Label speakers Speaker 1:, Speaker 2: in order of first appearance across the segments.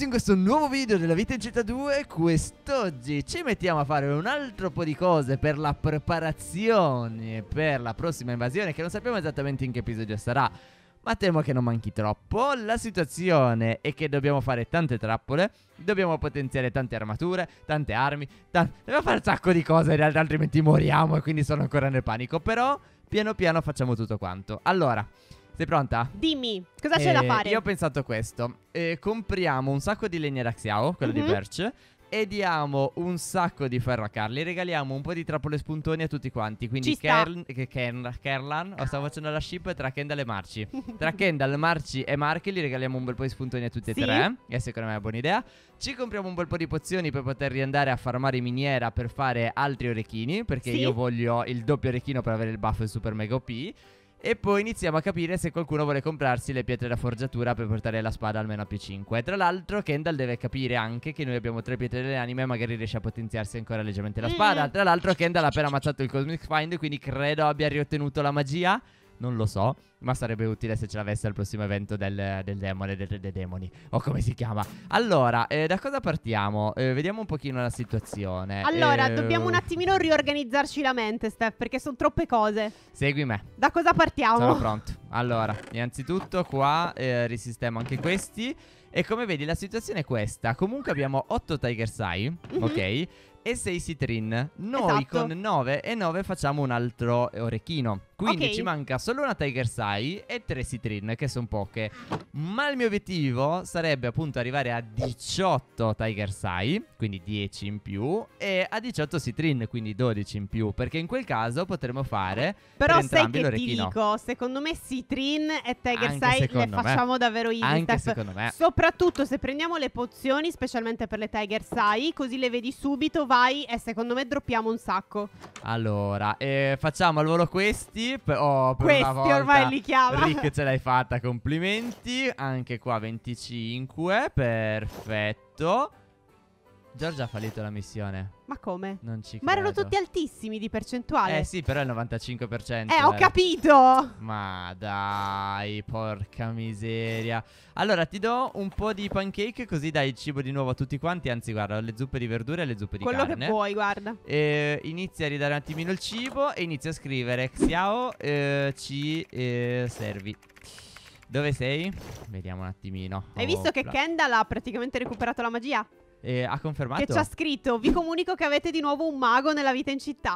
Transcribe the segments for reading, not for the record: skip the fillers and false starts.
Speaker 1: benvenuti in questo nuovo video della Vita in Città 2. Quest'oggi ci mettiamo a fare un altro po' di cose per la preparazione per la prossima invasione, che non sappiamo esattamente in che episodio sarà, ma temo che non manchi troppo. La situazione è che dobbiamo fare tante trappole, dobbiamo potenziare tante armature, tante armi, dobbiamo fare un sacco di cose, in realtà altrimenti moriamo e quindi sono ancora nel panico. Però piano piano facciamo tutto quanto. Allora, sei pronta?
Speaker 2: Dimmi, cosa c'è da fare?
Speaker 1: Io ho pensato questo. Compriamo un sacco di legna da Xiao, quello di Birch, e diamo un sacco di ferro a Carly. Regaliamo un po' di trappole spuntoni a tutti quanti. Quindi Kerlan, stavo facendo la ship tra Kendall e Marci. Tra Kendall, Marci e Marky li regaliamo un bel po' di spuntoni a tutti e tre. E secondo me è una buona idea. Ci compriamo un bel po' di pozioni per poter riandare a farmare in miniera per fare altri orecchini, perché io voglio il doppio orecchino per avere il buff super mega OP. E poi iniziamo a capire se qualcuno vuole comprarsi le pietre da forgiatura per portare la spada almeno a più 5. Tra l'altro Kendall deve capire anche che noi abbiamo 3 pietre delle anime e magari riesce a potenziarsi ancora leggermente la spada. Tra l'altro Kendall ha appena ammazzato il Cosmic Find, quindi credo abbia riottenuto la magia. Non lo so, ma sarebbe utile se ce l'avesse al prossimo evento del demone, dei demoni, o come si chiama. Allora, da cosa partiamo? Vediamo un pochino la situazione.
Speaker 2: Allora, dobbiamo un attimino riorganizzarci la mente, Steph, perché sono troppe cose.
Speaker 1: Segui me.
Speaker 2: Da cosa partiamo?
Speaker 1: Sono pronto. Allora, innanzitutto qua risistemo anche questi. E come vedi la situazione è questa. Comunque abbiamo 8 Tiger Sai, ok? E 6 Citrin. Noi con 9 e 9 facciamo un altro orecchino. Quindi ci manca solo una Tiger Sai e 3 Citrin, che sono poche. Ma il mio obiettivo sarebbe appunto arrivare a 18 Tiger Sai, quindi 10 in più, e a 18 Citrin, quindi 12 in più, perché in quel caso potremo fare
Speaker 2: però
Speaker 1: per entrambi
Speaker 2: sai che
Speaker 1: l'orecchino.
Speaker 2: Ti dico, secondo me Citrin e Tiger
Speaker 1: Anche
Speaker 2: Sai le
Speaker 1: secondo me.
Speaker 2: facciamo davvero easy,
Speaker 1: Anche
Speaker 2: Steph.
Speaker 1: secondo me.
Speaker 2: Soprattutto se prendiamo le pozioni, specialmente per le Tiger Sai, così le vedi subito, vai, e secondo me droppiamo un sacco.
Speaker 1: Allora, facciamo al volo questi. Per
Speaker 2: Questi
Speaker 1: una volta
Speaker 2: ormai li chiama.
Speaker 1: Rick, ce l'hai fatta, complimenti. Anche qua 25, perfetto. Giorgia ha fallito la missione.
Speaker 2: Ma come?
Speaker 1: Non ci credo.
Speaker 2: Ma erano tutti altissimi di percentuale.
Speaker 1: Sì, però è il 95%.
Speaker 2: Ho capito.
Speaker 1: Ma dai, porca miseria. Allora, ti do un po' di pancake, così dai il cibo di nuovo a tutti quanti. Anzi, guarda, le zuppe di verdure e le zuppe di carne.
Speaker 2: Quello che vuoi, guarda.
Speaker 1: Inizia a ridare un attimino il cibo e inizia a scrivere Xiao, ci servi. Dove sei? Vediamo un attimino.
Speaker 2: Hai visto che Kendall ha praticamente recuperato la magia?
Speaker 1: Ha confermato?
Speaker 2: Che ci ha scritto: vi comunico che avete di nuovo un mago nella vita in città.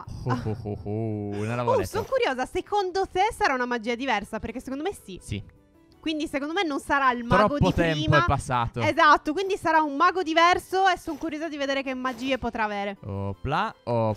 Speaker 1: Non l'avevo letto.
Speaker 2: Sono curiosa, secondo te sarà una magia diversa? Perché secondo me sì.
Speaker 1: Sì.
Speaker 2: Quindi secondo me non sarà il mago
Speaker 1: Troppo
Speaker 2: di prima.
Speaker 1: tempo è passato.
Speaker 2: Esatto, quindi sarà un mago diverso e sono curiosa di vedere che magie potrà avere.
Speaker 1: Opla,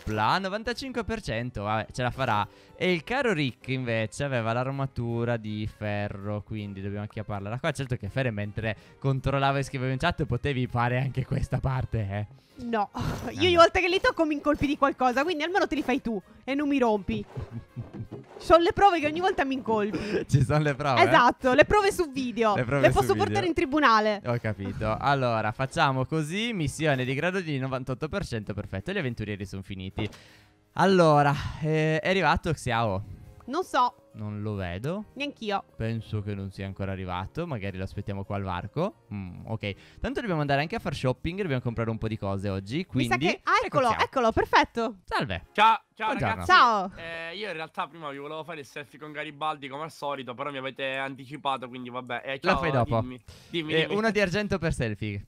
Speaker 1: 95%, vabbè, ce la farà. E il caro Rick invece aveva l'armatura di ferro, quindi dobbiamo acchiapparla da qua. Certo che Fere mentre controllava e scriveva in chat potevi fare anche questa parte,
Speaker 2: No, io ogni volta che li tocco mi incolpi di qualcosa, quindi almeno te li fai tu e non mi rompi. Sono le prove che ogni volta mi incolpi.
Speaker 1: Ci sono le prove?
Speaker 2: Esatto, le prove su video. Le posso portare in tribunale.
Speaker 1: Ho capito. Allora, facciamo così. Missione di grado di 98%, perfetto. Gli avventurieri sono finiti. Allora, è arrivato Xiao.
Speaker 2: Non so.
Speaker 1: Non lo vedo.
Speaker 2: Neanch'io.
Speaker 1: Penso che non sia ancora arrivato. Magari lo aspettiamo qua al varco. Ok. Tanto dobbiamo andare anche a far shopping. Dobbiamo comprare un po' di cose oggi. Quindi
Speaker 2: mi sa che... eccolo, perfetto.
Speaker 1: Salve.
Speaker 3: Ciao
Speaker 1: Buongiorno.
Speaker 3: ragazzi.
Speaker 2: Ciao.
Speaker 3: Io in realtà prima vi volevo fare il selfie con Garibaldi come al solito, però mi avete anticipato, quindi vabbè. Ciao,
Speaker 1: Lo fai dopo.
Speaker 3: Dimmi.
Speaker 1: Uno di argento per selfie.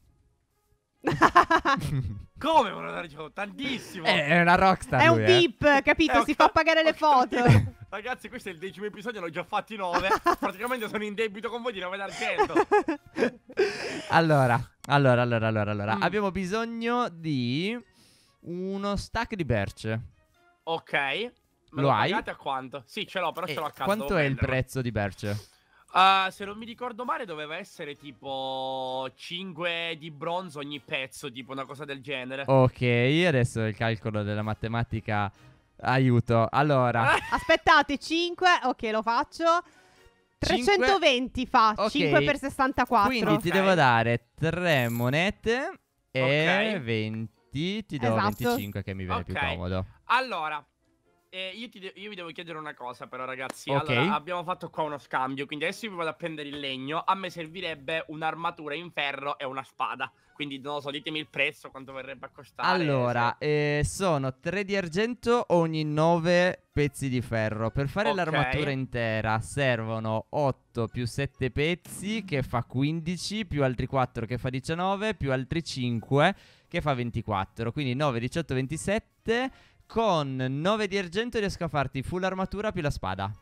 Speaker 3: Come me lo dare tantissimo?
Speaker 1: È una rockstar.
Speaker 2: È un
Speaker 1: lui,
Speaker 2: VIP, capito? Si fa pagare le foto.
Speaker 3: Ragazzi, questo è il 10° episodio, ne ho già fatti 9. Praticamente sono in debito con voi di 9 d'argento.
Speaker 1: Allora. Abbiamo bisogno di uno stack di Birch.
Speaker 3: Ok. Me
Speaker 1: lo hai?
Speaker 3: pagate a quanto? Sì, ce l'ho, però ce l'ho a casa.
Speaker 1: Quanto è il prezzo di Birch?
Speaker 3: Se non mi ricordo male doveva essere tipo 5 di bronzo ogni pezzo, tipo una cosa del genere.
Speaker 1: Ok, adesso il calcolo della matematica. Aiuto. Allora,
Speaker 2: aspettate, 5. Ok, lo faccio. 320 fa.
Speaker 1: Ok.
Speaker 2: 5 per 64.
Speaker 1: Quindi ti devo dare 3 monete e 20. Ti do
Speaker 2: Esatto.
Speaker 1: 25 che mi viene più comodo.
Speaker 3: Allora, io vi devo chiedere una cosa però, ragazzi.
Speaker 1: Ok.
Speaker 3: Allora, abbiamo fatto qua uno scambio, quindi adesso io vi vado a prendere il legno. A me servirebbe un'armatura in ferro e una spada. Quindi non lo so, ditemi il prezzo, quanto verrebbe a costare.
Speaker 1: Allora,
Speaker 3: se-
Speaker 1: sono 3 di argento ogni 9 pezzi di ferro. Per fare
Speaker 3: Ok.
Speaker 1: l'armatura intera servono 8 più 7 pezzi che fa 15, più altri 4 che fa 19, più altri 5 che fa 24. Quindi 9, 18, 27. Con 9 di argento riesco a farti full armatura più la spada.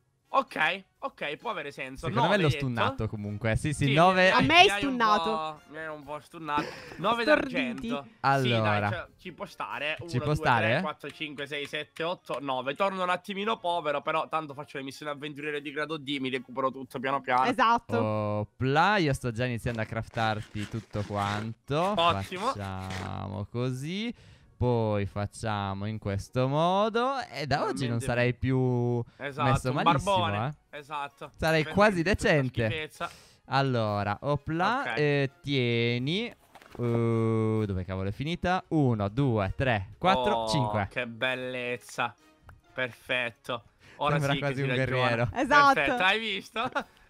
Speaker 3: Ok, può avere senso.
Speaker 1: Secondo me
Speaker 3: 9
Speaker 1: l'ho
Speaker 3: hai detto?
Speaker 1: stunnato comunque. Sì,
Speaker 3: Sì,
Speaker 1: 9.
Speaker 2: A me hai
Speaker 3: mi
Speaker 2: stunnato.
Speaker 3: Mi hai un po' stunnato. 9
Speaker 2: Storditi.
Speaker 3: d'argento.
Speaker 1: Allora.
Speaker 3: Sì, dai, cioè, ci può stare. 1,
Speaker 1: Ci può
Speaker 3: 2,
Speaker 1: stare?
Speaker 3: 3, 4, 5, 6, 7, 8, 9. Torno un attimino povero, però tanto faccio le missioni avventuriere di grado D, mi recupero tutto piano piano.
Speaker 2: Esatto.
Speaker 1: Opla, io sto già iniziando a craftarti tutto quanto.
Speaker 3: Ottimo.
Speaker 1: Facciamo così. Poi facciamo in questo modo. E da oggi non
Speaker 3: Veramente
Speaker 1: sarai più
Speaker 3: Esatto,
Speaker 1: messo
Speaker 3: un
Speaker 1: malissimo,
Speaker 3: barbone. Esatto.
Speaker 1: Sarai
Speaker 3: Penso
Speaker 1: quasi
Speaker 3: che tutta sta
Speaker 1: decente.
Speaker 3: schifezza.
Speaker 1: Allora, opla,
Speaker 3: Ok.
Speaker 1: tieni. Dove cavolo è finita? 1, 2, 3, 4,
Speaker 3: Oh,
Speaker 1: 5.
Speaker 3: che bellezza. Perfetto. Ora
Speaker 1: Sembra
Speaker 3: sì che
Speaker 1: quasi
Speaker 3: si
Speaker 1: un
Speaker 3: ragiona.
Speaker 1: guerriero.
Speaker 2: Esatto.
Speaker 3: Perfetto, hai visto?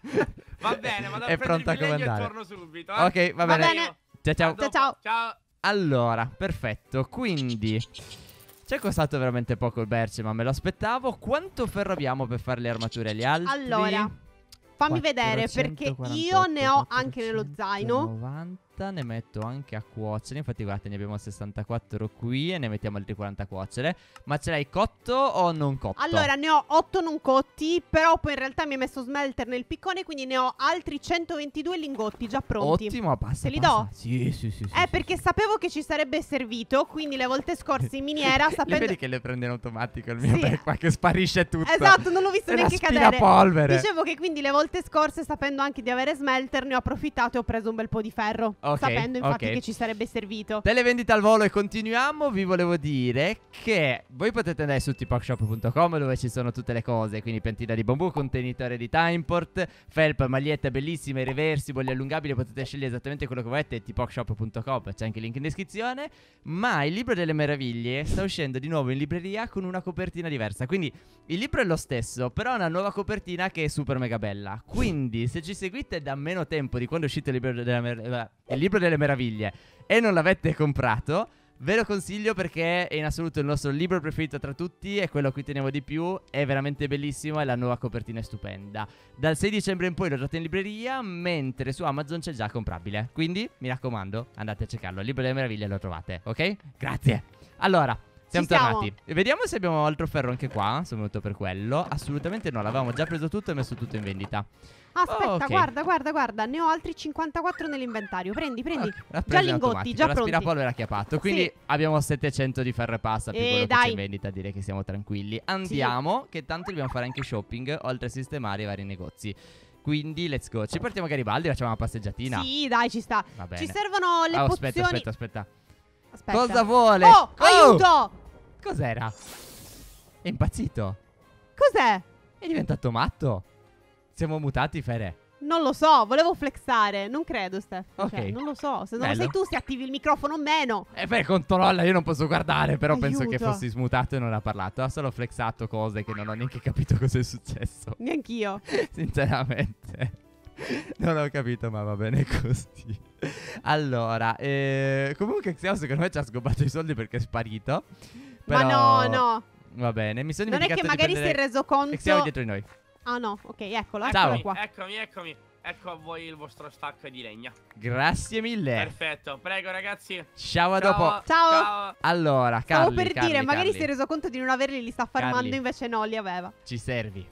Speaker 3: Va bene, vado a
Speaker 1: È
Speaker 3: prendere
Speaker 1: pronto a
Speaker 3: il legno e
Speaker 1: comandare.
Speaker 3: torno subito.
Speaker 1: Ok, va
Speaker 2: Va
Speaker 1: bene.
Speaker 2: bene.
Speaker 1: Ciao ciao.
Speaker 3: A dopo.
Speaker 2: Ciao.
Speaker 3: Ciao.
Speaker 1: Allora, perfetto. Quindi ci è costato veramente poco il berce, ma me lo aspettavo. Quanto ferro abbiamo per fare le armature agli altri?
Speaker 2: Allora, fammi vedere, perché io ne ho anche nello zaino.
Speaker 1: 90, ne metto anche a cuocere. Infatti guardate, ne abbiamo 64 qui e ne mettiamo altri 40 a cuocere. Ma ce l'hai cotto o non cotto?
Speaker 2: Allora, ne ho 8 non cotti, però poi in realtà mi hai messo smelter nel piccone, quindi ne ho altri 122 lingotti già pronti.
Speaker 1: Ottimo, passa.
Speaker 2: Te li
Speaker 1: passa.
Speaker 2: do?
Speaker 1: Sì, sì, sì.
Speaker 2: Perché sapevo che ci sarebbe servito, quindi le volte scorse in miniera,
Speaker 1: Le
Speaker 2: sapendo...
Speaker 1: vedi che le prende in automatico il mio
Speaker 2: Sì.
Speaker 1: pack qua che sparisce tutto.
Speaker 2: Esatto, non l'ho visto
Speaker 1: È un
Speaker 2: neanche cadere.
Speaker 1: aspirapolvere.
Speaker 2: Dicevo che quindi le volte scorse, sapendo anche di avere smelter, ne ho approfittato e ho preso un bel po' di ferro.
Speaker 1: Ok,
Speaker 2: Sapendo infatti
Speaker 1: ok.
Speaker 2: che ci sarebbe servito.
Speaker 1: Televendita al volo e continuiamo. Vi volevo dire che voi potete andare su tipokshop.com dove ci sono tutte le cose, quindi piantina di bambù, contenitore di Timeport, felpa, magliette bellissime, reversibili, allungabili. Potete scegliere esattamente quello che volete. Tipokshop.com, c'è anche il link in descrizione. Ma il libro delle meraviglie sta uscendo di nuovo in libreria con una copertina diversa. Quindi il libro è lo stesso, però ha una nuova copertina che è super mega bella. Quindi se ci seguite da meno tempo di quando è uscito il libro delle meraviglie e non l'avete comprato, ve lo consiglio perché è in assoluto il nostro libro preferito tra tutti, è quello a cui tenevo di più, è veramente bellissimo e la nuova copertina è stupenda. Dal 6 dicembre in poi lo trovate in libreria, mentre su Amazon c'è già comprabile. Quindi mi raccomando, andate a cercarlo, il libro delle meraviglie lo trovate, ok? Grazie. Allora, siamo tornati. Vediamo se abbiamo altro ferro anche qua. Sono venuto per quello. Assolutamente no, l'avevamo già preso tutto e messo tutto in vendita.
Speaker 2: Aspetta,
Speaker 1: ok.
Speaker 2: guarda. Ne ho altri 54 nell'inventario. Prendi.
Speaker 1: L'ha
Speaker 2: Già
Speaker 1: preso in
Speaker 2: lingotti,
Speaker 1: automatico,
Speaker 2: già pronti.
Speaker 1: l'aspirapolvere acchiappato. Quindi
Speaker 2: Sì.
Speaker 1: abbiamo 700 di ferro e passa più quello che c'è
Speaker 2: dai.
Speaker 1: in vendita. Direi che siamo tranquilli. Andiamo, che tanto dobbiamo fare anche shopping, oltre a sistemare i vari negozi. Quindi let's go. Ci portiamo a Garibaldi, facciamo una passeggiatina.
Speaker 2: Sì, dai, ci sta.
Speaker 1: Va bene.
Speaker 2: Ci servono le pozioni.
Speaker 1: Aspetta.
Speaker 2: Aspetta.
Speaker 1: Cosa vuole?
Speaker 2: Oh, aiuto!
Speaker 1: Cos'era? È impazzito.
Speaker 2: Cos'è?
Speaker 1: È diventato matto. Siamo mutati, Fere.
Speaker 2: Non lo so, volevo flexare. Non credo, Steph.
Speaker 1: Ok.
Speaker 2: Cioè, non lo so. Se non
Speaker 1: Bello.
Speaker 2: lo sei tu, se attivi il microfono, meno.
Speaker 1: Beh, controlla, io non posso guardare. Però penso che
Speaker 2: Aiuto.
Speaker 1: fossi smutato e non ha parlato. Ha solo flexato cose che non ho neanche capito cosa è successo.
Speaker 2: Neanch'io.
Speaker 1: Sinceramente. Non ho capito, ma va bene così. Allora, comunque Xeo secondo me ci ha scopato i soldi perché è sparito. Però...
Speaker 2: Ma no.
Speaker 1: Va bene, mi sono
Speaker 2: Non è
Speaker 1: dimenticato
Speaker 2: che
Speaker 1: di
Speaker 2: magari si è
Speaker 1: prendere...
Speaker 2: reso conto.
Speaker 1: Xeo è dietro di noi.
Speaker 2: Ah no, ok, eccola,
Speaker 1: Ciao.
Speaker 2: eccola qua.
Speaker 3: Eccomi. Ecco a voi il vostro stack di legna.
Speaker 1: Grazie mille.
Speaker 3: Perfetto, prego ragazzi.
Speaker 1: Ciao, a dopo.
Speaker 2: Ciao.
Speaker 1: Allora,
Speaker 2: Stavo
Speaker 1: Carli,
Speaker 2: per dire, magari
Speaker 1: Carli,
Speaker 2: si è reso conto di non averli, li sta farmando,
Speaker 1: Carli.
Speaker 2: invece no, li aveva.
Speaker 1: ci servi.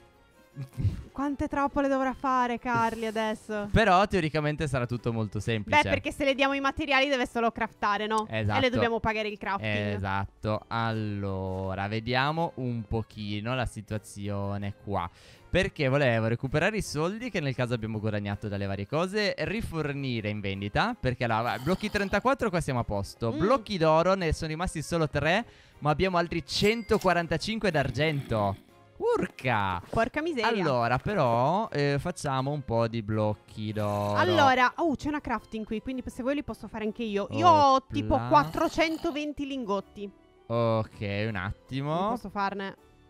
Speaker 2: Quante trappole dovrà fare Carli adesso?
Speaker 1: Però teoricamente sarà tutto molto semplice.
Speaker 2: Beh, perché se le diamo i materiali deve solo craftare, no?
Speaker 1: Esatto.
Speaker 2: E le dobbiamo pagare il crafting.
Speaker 1: Esatto. Allora, vediamo un pochino la situazione qua. Perché volevo recuperare i soldi che nel caso abbiamo guadagnato dalle varie cose, rifornire in vendita. Perché allora, blocchi 34 qua siamo a posto. Blocchi d'oro ne sono rimasti solo 3, ma abbiamo altri 145 d'argento. Urca!
Speaker 2: Porca miseria.
Speaker 1: Allora, però, facciamo un po' di blocchi d'oro.
Speaker 2: Allora, c'è una crafting qui, quindi se vuoi li posso fare anche io. Io ho tipo
Speaker 1: Opla.
Speaker 2: 420 lingotti.
Speaker 1: Ok, un
Speaker 2: Non
Speaker 1: attimo.
Speaker 2: posso farne.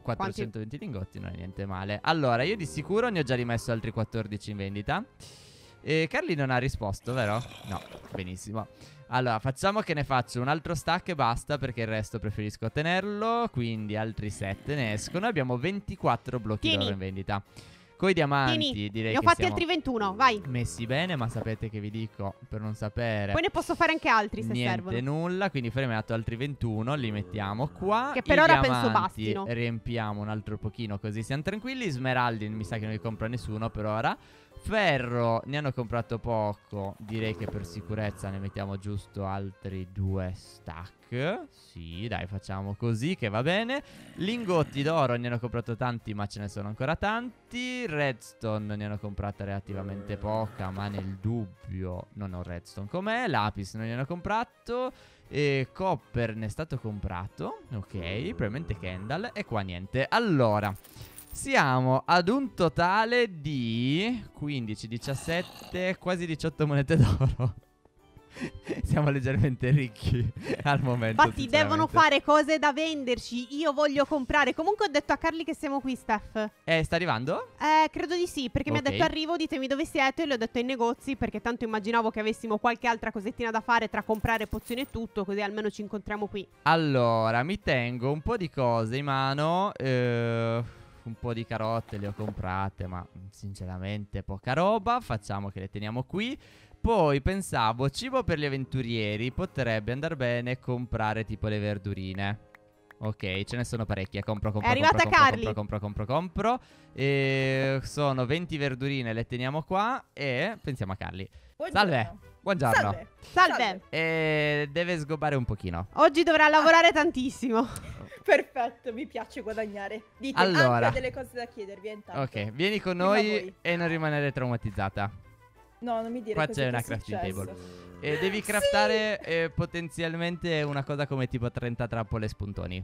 Speaker 1: 420 lingotti non è niente male. Allora, io di sicuro ne ho già rimesso altri 14 in vendita. Carly non ha risposto, vero? No, benissimo. Allora, facciamo che ne faccio un altro stack e basta, perché il resto preferisco tenerlo. Quindi altri 7 ne escono. Abbiamo 24 blocchi d'oro in vendita. Coi diamanti direi
Speaker 2: ne ho
Speaker 1: che
Speaker 2: fatti
Speaker 1: siamo
Speaker 2: altri 21, vai.
Speaker 1: messi bene, ma sapete che vi dico, per non sapere,
Speaker 2: Poi ne posso fare anche altri se
Speaker 1: niente,
Speaker 2: servono.
Speaker 1: nulla. Quindi faremo altri 21, li mettiamo qua.
Speaker 2: Che per
Speaker 1: I
Speaker 2: ora penso
Speaker 1: diamanti
Speaker 2: bastino.
Speaker 1: riempiamo un altro pochino, così siamo tranquilli. Smeraldi mi sa che non li compra nessuno per ora. Ferro ne hanno comprato poco. Direi che per sicurezza ne mettiamo giusto altri 2 stack. Sì, dai, facciamo così che va bene. Lingotti d'oro ne hanno comprato tanti, ma ce ne sono ancora tanti. Redstone ne hanno comprata relativamente poca, ma nel dubbio non ho redstone com'è. Lapis non ne hanno comprato. E copper ne è stato comprato. Ok, probabilmente Kendall. E qua niente. Allora, siamo ad un totale di 15, 17, quasi 18 monete d'oro. Siamo leggermente ricchi al momento.
Speaker 2: Infatti devono fare cose da venderci. Io voglio comprare. Comunque ho detto a Carly che siamo qui, Steph.
Speaker 1: Sta arrivando?
Speaker 2: Credo di sì, perché mi ha
Speaker 1: Ok.
Speaker 2: detto arrivo, ditemi dove siete. Le ho detto ai negozi, perché tanto immaginavo che avessimo qualche altra cosettina da fare tra comprare pozioni e tutto, così almeno ci incontriamo qui.
Speaker 1: Allora, mi tengo un po' di cose in mano. Un po' di carote le ho comprate, ma sinceramente poca roba. Facciamo che le teniamo qui. Poi pensavo, cibo per gli avventurieri. Potrebbe andare bene comprare tipo le verdurine. Ok, ce ne sono parecchie. Compro.
Speaker 2: È arrivata Carly.
Speaker 1: Compro. Sono 20 verdurine, le teniamo qua. E pensiamo a Carly. Salve. Buongiorno.
Speaker 2: Salve.
Speaker 1: Deve sgobbare un pochino.
Speaker 2: Oggi dovrà lavorare tantissimo.
Speaker 4: Perfetto, mi piace guadagnare. Dite,
Speaker 1: Allora.
Speaker 4: anche ho delle cose da chiedervi, intanto.
Speaker 1: Ok, vieni con
Speaker 4: Prima
Speaker 1: noi
Speaker 4: voi.
Speaker 1: e non rimanere traumatizzata.
Speaker 4: No, non mi dire
Speaker 1: Qua
Speaker 4: così,
Speaker 1: c'è
Speaker 4: che
Speaker 1: una
Speaker 4: è
Speaker 1: crafting
Speaker 4: successo.
Speaker 1: table. E devi craftare potenzialmente una cosa come tipo 30 trappole e spuntoni.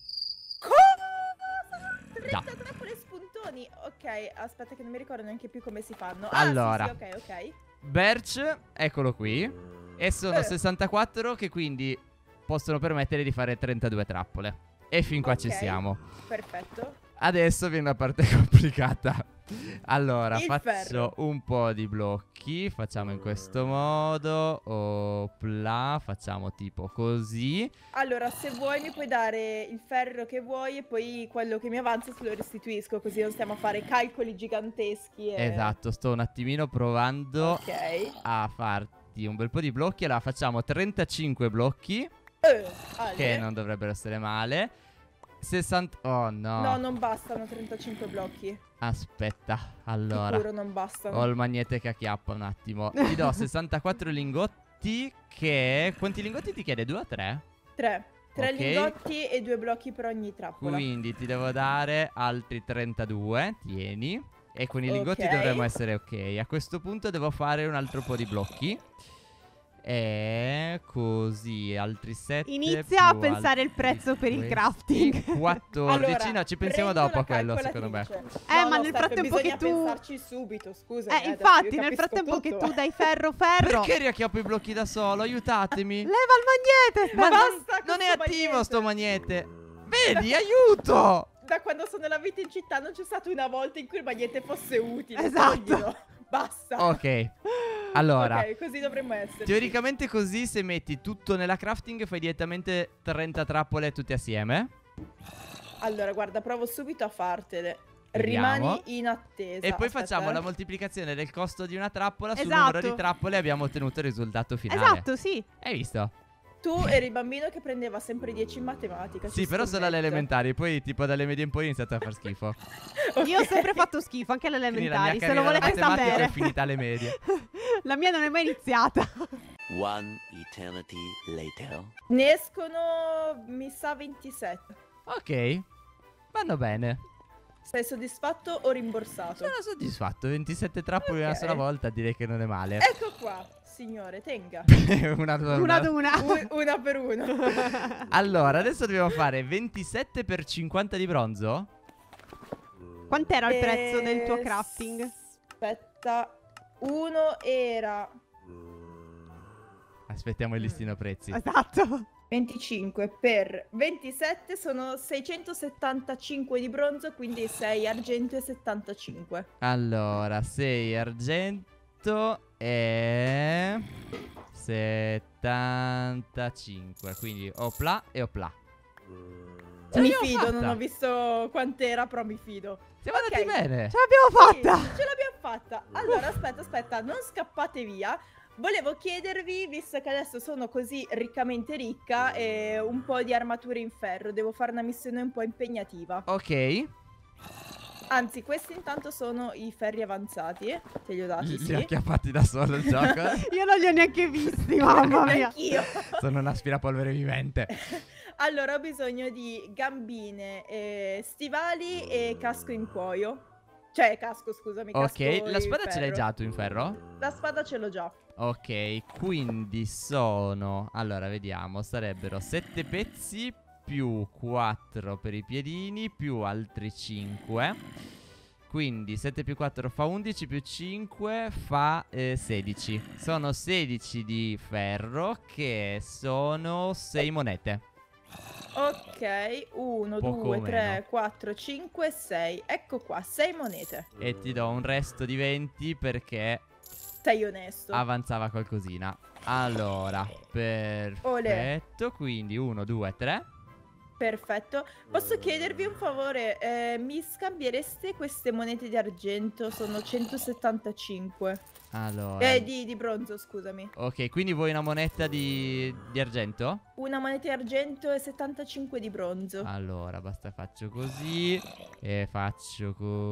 Speaker 4: Cosa? 30
Speaker 1: Già.
Speaker 4: trappole e spuntoni. Ok, aspetta che non mi ricordo neanche più come si fanno.
Speaker 1: Allora.
Speaker 4: Ah, sì, ok.
Speaker 1: Birch, eccolo qui. E sono
Speaker 4: Eh.
Speaker 1: 64 che quindi possono permettere di fare 32 trappole. E fin qua ci
Speaker 4: Ok.
Speaker 1: siamo.
Speaker 4: Perfetto.
Speaker 1: Adesso viene la parte complicata. Allora,
Speaker 4: Il
Speaker 1: faccio
Speaker 4: ferro.
Speaker 1: un po' di blocchi. Facciamo in questo modo. Opla, facciamo tipo così.
Speaker 4: Allora, se vuoi mi puoi dare il ferro che vuoi e poi quello che mi avanza te lo restituisco, così non stiamo a fare calcoli giganteschi.
Speaker 1: Esatto, sto un attimino provando
Speaker 4: Ok.
Speaker 1: a farti un bel po' di blocchi. Allora facciamo 35 blocchi,
Speaker 4: Ale.
Speaker 1: che non dovrebbero essere male. 60... Oh no.
Speaker 4: No, non bastano 35 blocchi.
Speaker 1: Aspetta, allora
Speaker 4: Sicuro non bastano.
Speaker 1: ho il magnete che acchiappa un attimo. Ti do 64 lingotti. Che... Quanti lingotti ti chiede? 2 o 3?
Speaker 4: 3
Speaker 1: Ok.
Speaker 4: lingotti e 2 blocchi per ogni trappola.
Speaker 1: Quindi ti devo dare altri 32. Tieni. E con i lingotti
Speaker 4: Ok.
Speaker 1: dovremmo essere ok. A questo punto devo fare un altro po' di blocchi. E così altri 7.
Speaker 2: Inizia a pensare il prezzo per il crafting.
Speaker 1: 14.
Speaker 4: Allora,
Speaker 1: no, ci pensiamo
Speaker 4: prendo
Speaker 1: dopo a
Speaker 4: la
Speaker 1: quello, secondo me.
Speaker 4: calcolatrice.
Speaker 2: Ma
Speaker 4: No,
Speaker 2: nel
Speaker 4: Steph,
Speaker 2: frattempo che
Speaker 4: bisogna
Speaker 2: tu
Speaker 4: pensarci subito, scusa.
Speaker 2: infatti, nel frattempo che tu dai ferro.
Speaker 1: Perché riacchiappo i blocchi da solo? Aiutatemi.
Speaker 2: Leva il magnete.
Speaker 1: Ma
Speaker 4: basta
Speaker 1: non è
Speaker 4: questo
Speaker 1: attivo
Speaker 4: magnete.
Speaker 1: sto magnete. Vedi, aiuto.
Speaker 4: Da quando sono nella vita in città non c'è stata una volta in cui il magnete fosse utile.
Speaker 2: Esatto.
Speaker 4: toglilo. Basta.
Speaker 1: Ok. Allora,
Speaker 4: Ok, così dovremmo essere.
Speaker 1: teoricamente così se metti tutto nella crafting fai direttamente 30 trappole tutte assieme.
Speaker 4: Allora, guarda, provo subito a fartele.
Speaker 1: Vediamo.
Speaker 4: Rimani in attesa.
Speaker 1: E poi
Speaker 4: Aspetta,
Speaker 1: facciamo
Speaker 4: eh.
Speaker 1: la moltiplicazione del costo di una trappola sul
Speaker 2: Esatto.
Speaker 1: numero di trappole e abbiamo ottenuto il risultato finale.
Speaker 2: Esatto, sì.
Speaker 1: Hai visto?
Speaker 4: Tu eri il bambino che prendeva sempre 10 in matematica.
Speaker 1: Sì,
Speaker 4: ci
Speaker 1: però solo alle
Speaker 4: scommetto.
Speaker 1: elementari. Poi tipo dalle medie in poi ho iniziato a far schifo.
Speaker 2: Io ho
Speaker 4: Ok.
Speaker 2: sempre fatto schifo, anche alle
Speaker 1: Quindi la mia
Speaker 2: elementari. Se lo
Speaker 1: carriera
Speaker 2: volete
Speaker 1: matematica è
Speaker 2: sapere.
Speaker 1: finita alle medie.
Speaker 2: La mia non è mai iniziata.
Speaker 5: One eternity later.
Speaker 4: Ne escono, mi sa, 27.
Speaker 1: Ok, vanno bene.
Speaker 4: Sei soddisfatto o rimborsato?
Speaker 1: Sono soddisfatto. 27 trappole una
Speaker 4: Ok.
Speaker 1: sola volta direi che non è male.
Speaker 4: Ecco qua, signore, tenga.
Speaker 1: una,
Speaker 2: Una ad una.
Speaker 4: Una per uno.
Speaker 1: Allora, adesso dobbiamo fare 27 per 50 di bronzo.
Speaker 2: Quant'era il prezzo del tuo crafting?
Speaker 4: Aspetta, uno era...
Speaker 1: Aspettiamo il listino prezzi.
Speaker 2: Esatto.
Speaker 4: 25 per 27 sono 675 di bronzo, quindi 6 argento e 75.
Speaker 1: Allora, 6 argento e 75. Quindi opla e opla. Ce
Speaker 4: Mi
Speaker 1: l'abbiamo
Speaker 4: fido,
Speaker 1: fatta.
Speaker 4: non ho visto quant'era, però mi fido.
Speaker 1: Siamo andati
Speaker 4: Ok.
Speaker 1: bene.
Speaker 2: Ce l'abbiamo fatta.
Speaker 4: Sì, ce l'abbiamo fatta. Allora, aspetta, non scappate via. Volevo chiedervi, visto che adesso sono così riccamente ricca, un po' di armature in ferro. Devo fare una missione un po' impegnativa.
Speaker 1: Ok.
Speaker 4: Anzi, questi intanto sono i ferri avanzati. Te li ho dati,
Speaker 1: Li
Speaker 4: sì.
Speaker 1: ho acchiappati da solo il gioco.
Speaker 2: Io non li ho neanche visti, mamma mia.
Speaker 4: Anch'io.
Speaker 1: Sono un aspirapolvere vivente.
Speaker 4: Allora, ho bisogno di gambine, stivali e casco in cuoio. Cioè, casco, scusami. Casco
Speaker 1: Ok, la
Speaker 4: in
Speaker 1: spada ce l'hai
Speaker 4: ferro.
Speaker 1: già tu in ferro?
Speaker 4: La spada ce l'ho già.
Speaker 1: Ok, quindi sono... Allora, vediamo, sarebbero 7 pezzi più 4 per i piedini più altri 5. Quindi 7 più 4 fa 11 più 5 fa 16. Sono 16 di ferro che sono 6 monete.
Speaker 4: Ok, 1,
Speaker 1: Poco
Speaker 4: 2,
Speaker 1: meno.
Speaker 4: 3, 4, 5, 6. Ecco qua, 6 monete.
Speaker 1: E ti do un resto di 20 perché
Speaker 4: Sei onesto.
Speaker 1: avanzava qualcosina. Allora, perfetto. Quindi 1, 2, 3.
Speaker 4: Perfetto. Posso chiedervi un favore? Mi scambiereste queste monete di argento? Sono 175.
Speaker 1: Allora,
Speaker 4: Di bronzo, scusami.
Speaker 1: ok, quindi vuoi una moneta di argento?
Speaker 4: Una moneta di argento e 75 di bronzo.
Speaker 1: Allora, basta faccio così e faccio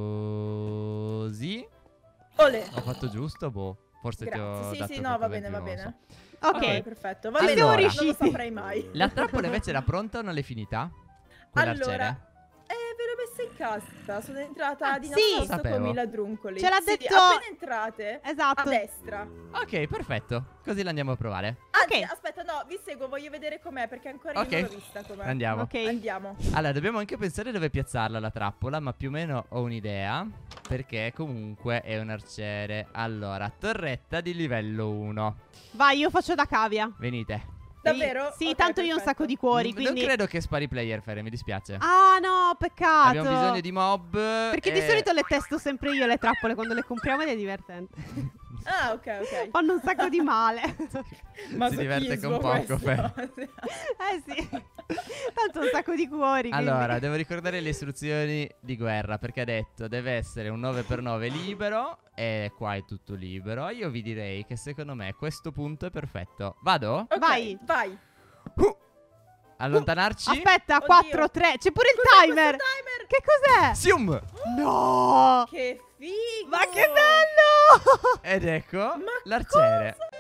Speaker 1: così.
Speaker 4: Olè.
Speaker 1: Ho fatto giusto? Boh, forse ti ho
Speaker 4: Grazie. Sì,
Speaker 1: dato
Speaker 4: sì, no, va
Speaker 1: troppo
Speaker 4: bene, va
Speaker 1: 20, non lo
Speaker 4: bene.
Speaker 1: so.
Speaker 2: Ok.
Speaker 4: Ok, perfetto. Va
Speaker 1: Allora.
Speaker 4: bene, non lo
Speaker 2: riusciti.
Speaker 4: saprei mai.
Speaker 1: La trappola invece era pronta o non l'hai finita? Quell'arciere?
Speaker 4: Allora, ve l'ho messa in casa. Sono entrata
Speaker 2: Ah,
Speaker 4: di
Speaker 2: sì.
Speaker 4: nascosto
Speaker 1: Sapevo.
Speaker 4: come i ladruncoli.
Speaker 2: Ce l'ha
Speaker 4: Sì,
Speaker 2: detto-
Speaker 4: appena entrate, a
Speaker 2: Esatto.
Speaker 4: destra.
Speaker 1: Ok, perfetto. Così l'andiamo a provare.
Speaker 4: Anzi,
Speaker 2: Ok.
Speaker 4: aspetta, no, vi seguo, voglio vedere com'è, perché ancora
Speaker 1: Ok.
Speaker 4: io non l'ho vista com'è.
Speaker 1: Andiamo.
Speaker 2: Ok.
Speaker 4: Andiamo.
Speaker 1: Allora, dobbiamo anche pensare dove piazzarla la trappola, ma più o meno ho un'idea. Perché comunque è un arciere. Allora, torretta di livello 1.
Speaker 2: Vai, io faccio da cavia.
Speaker 1: Venite.
Speaker 4: Davvero?
Speaker 2: Sì,
Speaker 4: Ok,
Speaker 2: tanto io ho un
Speaker 4: perfetto.
Speaker 2: sacco di cuori,
Speaker 1: Non
Speaker 2: quindi...
Speaker 1: credo che spari player, Fere, mi dispiace.
Speaker 2: Ah, no, peccato.
Speaker 1: Abbiamo bisogno di mob.
Speaker 2: Perché di solito le testo sempre io le trappole quando le compriamo ed è divertente.
Speaker 4: Ah, ok.
Speaker 2: Fanno un sacco di male.
Speaker 1: Si diverte con poco, Fe.
Speaker 2: Sì. Tanto un sacco di cuori.
Speaker 1: Allora,
Speaker 2: quindi.
Speaker 1: devo ricordare le istruzioni di guerra. Perché ha detto deve essere un 9x9 libero. E qua è tutto libero. Io vi direi che secondo me questo punto è perfetto. Vado?
Speaker 4: Ok,
Speaker 2: Vai.
Speaker 4: vai.
Speaker 1: Allontanarci.
Speaker 2: Aspetta,
Speaker 4: Oddio.
Speaker 2: 4, 3. C'è pure il
Speaker 4: Cos'è
Speaker 2: timer.
Speaker 4: questo timer?
Speaker 2: Che cos'è?
Speaker 1: Sium!
Speaker 2: No.
Speaker 4: Che figo!
Speaker 2: Ma che bello!
Speaker 1: Ed ecco
Speaker 4: Ma
Speaker 1: l'arciere.
Speaker 4: cosa?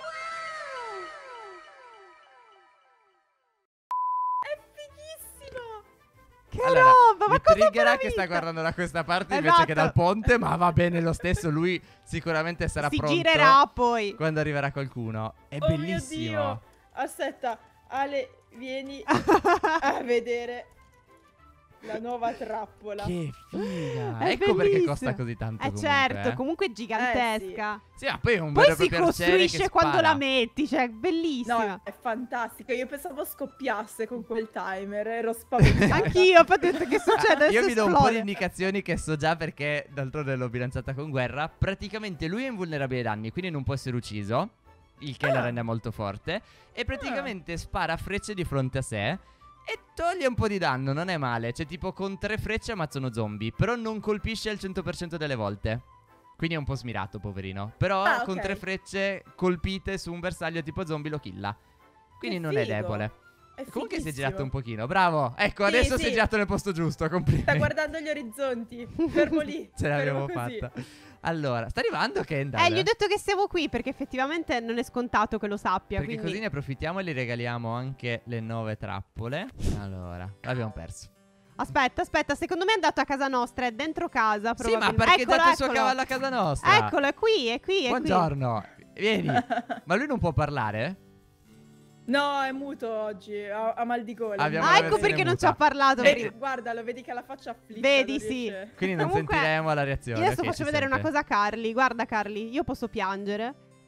Speaker 4: È fighissimo!
Speaker 2: Che
Speaker 1: Allora,
Speaker 2: roba, ma
Speaker 1: mi
Speaker 2: cosa
Speaker 1: triggerà che sta
Speaker 2: bravita.
Speaker 1: guardando da questa parte invece che dal
Speaker 2: Esatto.
Speaker 1: ponte. Ma va bene lo stesso. Lui sicuramente sarà
Speaker 2: Si
Speaker 1: pronto
Speaker 2: girerà poi.
Speaker 1: quando arriverà qualcuno. È
Speaker 4: Oh mio
Speaker 1: bellissimo.
Speaker 4: Dio! Aspetta, Ale, vieni a vedere la nuova trappola.
Speaker 1: Che figa.
Speaker 2: È
Speaker 1: Ecco perché
Speaker 2: bellissimo.
Speaker 1: costa così tanto comunque,
Speaker 2: Certo,
Speaker 1: eh.
Speaker 2: comunque è gigantesca.
Speaker 1: Sì, ma poi è un
Speaker 2: Poi
Speaker 1: vero e
Speaker 2: si
Speaker 1: proprio arciere che
Speaker 2: costruisce quando
Speaker 1: spara.
Speaker 2: la metti, cioè bellissima.
Speaker 4: No, è fantastica. Io pensavo scoppiasse con quel timer, ero spaventata.
Speaker 2: Anch'io, poi ho detto che succede?
Speaker 1: Io
Speaker 2: Adesso
Speaker 1: vi do un po'
Speaker 2: esplode.
Speaker 1: di indicazioni che so già perché d'altronde l'ho bilanciata con guerra. Praticamente lui è invulnerabile ai danni, quindi non può essere ucciso, il che la rende molto forte. E praticamente spara frecce di fronte a sé e toglie un po' di danno, non è male. Cioè tipo con 3 frecce ammazza uno zombie, però non colpisce al 100% delle volte. Quindi è un po' smirato, poverino. Però
Speaker 4: Ah,
Speaker 1: con
Speaker 4: ok.
Speaker 1: 3 frecce colpite su un bersaglio tipo zombie lo killa. Quindi non è
Speaker 4: figo.
Speaker 1: debole.
Speaker 4: È
Speaker 1: Comunque si è
Speaker 4: fighissimo.
Speaker 1: girato un pochino, bravo. Ecco,
Speaker 4: Sì,
Speaker 1: adesso
Speaker 4: sì.
Speaker 1: si è girato nel posto giusto, complimenti.
Speaker 4: Sta guardando gli orizzonti. Fermo lì.
Speaker 1: Ce l'abbiamo
Speaker 4: fermo così.
Speaker 1: fatta. Allora, sta arrivando Kendall?
Speaker 2: Gli ho detto che siamo qui perché effettivamente non è scontato che lo sappia.
Speaker 1: Perché
Speaker 2: quindi...
Speaker 1: così ne approfittiamo e gli regaliamo anche le 9 trappole. Allora, l'abbiamo perso.
Speaker 2: Aspetta, secondo me è andato a casa nostra, è dentro casa
Speaker 1: Sì, ma
Speaker 2: probabilmente.
Speaker 1: perché
Speaker 2: Eccolo,
Speaker 1: date il suo
Speaker 2: eccolo.
Speaker 1: cavallo a casa nostra?
Speaker 2: Eccolo, è qui.
Speaker 1: Buongiorno. Vieni. Ma lui non può parlare?
Speaker 4: No, è muto oggi. Ha mal di gola.
Speaker 1: Abbiamo
Speaker 2: Ah,
Speaker 1: una
Speaker 2: ecco
Speaker 1: versione
Speaker 2: perché non
Speaker 1: muta.
Speaker 2: ci ha parlato.
Speaker 4: Vedi,
Speaker 2: perché-
Speaker 4: guardalo, vedi che ha la faccia afflitta.
Speaker 2: Vedi,
Speaker 4: non
Speaker 2: sì.
Speaker 4: riesce-
Speaker 1: Quindi non
Speaker 2: Comunque,
Speaker 1: sentiremo la reazione.
Speaker 2: Io adesso
Speaker 1: ok,
Speaker 2: faccio
Speaker 1: si
Speaker 2: vedere una
Speaker 1: sente.
Speaker 2: cosa a Carly. Guarda Carly, io posso piangere.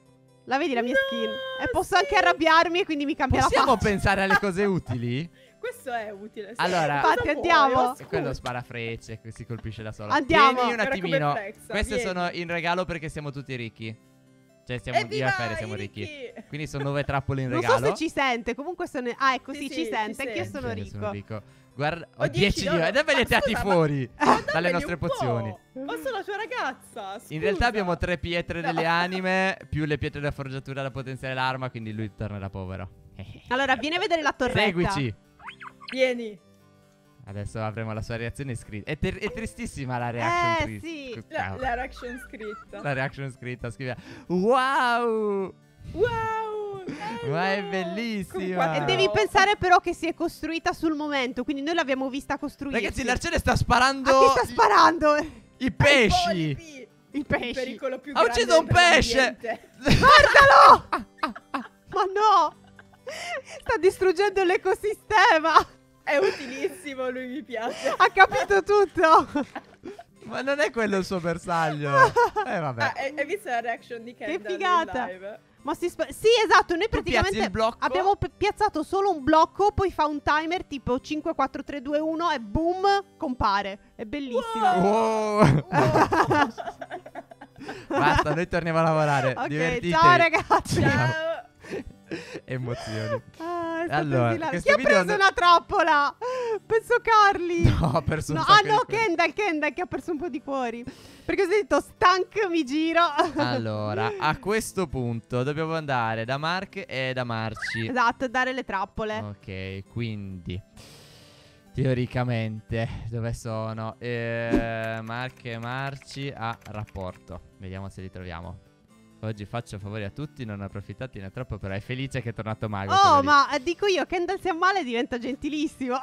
Speaker 2: La vedi la mia skin? E posso anche arrabbiarmi e quindi mi cambia la
Speaker 1: Possiamo
Speaker 2: faccia.
Speaker 1: pensare alle cose utili?
Speaker 4: Questo è utile. sì.
Speaker 1: Allora-
Speaker 4: Cosa
Speaker 2: Infatti,
Speaker 4: vuoi?
Speaker 2: andiamo.
Speaker 1: E quello spara frecce, che si colpisce da solo.
Speaker 2: Andiamo.
Speaker 1: Tieni un
Speaker 4: Era
Speaker 1: attimino.
Speaker 4: come Flexa,
Speaker 1: Queste
Speaker 4: vieni.
Speaker 1: sono in regalo perché siamo tutti ricchi. Cioè, io e
Speaker 4: Evviva,
Speaker 1: Fere siamo
Speaker 4: i
Speaker 1: ricchi.
Speaker 4: ricchi!
Speaker 1: Quindi sono 9 trappole in
Speaker 2: Non
Speaker 1: regalo.
Speaker 2: so se ci sente. Comunque sono. Ah, ecco,
Speaker 4: Sì,
Speaker 2: sì,
Speaker 4: sì,
Speaker 2: ci
Speaker 4: ci
Speaker 2: sente. Anch'io
Speaker 4: sente.
Speaker 2: sono
Speaker 1: Sì,
Speaker 2: ricco.
Speaker 1: Guarda, ho
Speaker 4: Ho
Speaker 1: 10
Speaker 4: 10
Speaker 1: di oro. Dove li hai
Speaker 4: Ma
Speaker 1: tirati
Speaker 4: scusa, ma-
Speaker 1: fuori? Dalle
Speaker 4: Dammeli
Speaker 1: nostre
Speaker 4: un po'.
Speaker 1: pozioni.
Speaker 4: Ma sono la tua ragazza.
Speaker 1: In
Speaker 4: scusa.
Speaker 1: realtà abbiamo 3 pietre delle
Speaker 4: No.
Speaker 1: anime, più le pietre da forgiatura da potenziare l'arma, quindi lui tornerà povero.
Speaker 2: Allora, vieni a vedere la torretta.
Speaker 1: Seguici.
Speaker 4: Vieni.
Speaker 1: Adesso avremo la sua reazione scritta. È tristissima la reaction
Speaker 2: sì.
Speaker 4: La reaction scritta.
Speaker 1: La reaction scritta. Scrive: wow!
Speaker 4: Wow.
Speaker 1: Ma è
Speaker 4: bello.
Speaker 1: bellissima.
Speaker 4: Con
Speaker 2: E
Speaker 4: quattro-
Speaker 2: devi pensare però che si è costruita sul momento. Quindi noi l'abbiamo vista costruire.
Speaker 1: Ragazzi, l'arciere sta sparando
Speaker 2: A chi sta sparando?
Speaker 1: i pesci.
Speaker 4: polipi.
Speaker 2: I
Speaker 4: Il
Speaker 2: pesci.
Speaker 4: pericolo più
Speaker 1: Ha
Speaker 4: grande
Speaker 1: ucciso un
Speaker 4: per
Speaker 1: pesce.
Speaker 4: l'ambiente.
Speaker 2: Guardalo! Ma no! Sta distruggendo l'ecosistema.
Speaker 4: È utilissimo, lui mi piace.
Speaker 2: Ha capito tutto.
Speaker 1: Ma non è quello il suo bersaglio. Vabbè.
Speaker 4: Ah, hai visto la reaction di Kendall in
Speaker 2: figata.
Speaker 4: live?
Speaker 2: Ma sì, esatto. Noi
Speaker 1: Tu piazzi
Speaker 2: praticamente
Speaker 1: il blocco.
Speaker 2: abbiamo piazzato solo un blocco. Poi fa un timer tipo 5, 4, 3, 2, 1 e boom, compare. È bellissimo.
Speaker 1: Wow. Basta, noi torniamo a lavorare.
Speaker 2: Ok,
Speaker 1: Divertitevi.
Speaker 2: ciao ragazzi.
Speaker 4: Ciao.
Speaker 1: Emozioni.
Speaker 2: Ah, è stato
Speaker 1: Allora,
Speaker 2: esilante.
Speaker 1: questo
Speaker 2: Chi ha
Speaker 1: video
Speaker 2: preso una trappola? Penso Carly.
Speaker 1: No, ha perso un
Speaker 2: No,
Speaker 1: sacco
Speaker 2: no,
Speaker 1: di cuori.
Speaker 2: Kendall che ha perso un po' di cuori. Perché ho detto stank, mi giro.
Speaker 1: Allora, a questo punto dobbiamo andare da Mark e da Marci.
Speaker 2: Esatto, dare le trappole.
Speaker 1: Ok, quindi teoricamente dove sono? Mark e Marci a rapporto. Vediamo se li troviamo. Oggi faccio favori a tutti, non approfittatene troppo, però è felice che è tornato mago.
Speaker 2: Oh,
Speaker 1: quello lì.
Speaker 2: ma dico io, Kendall se è male diventa gentilissimo.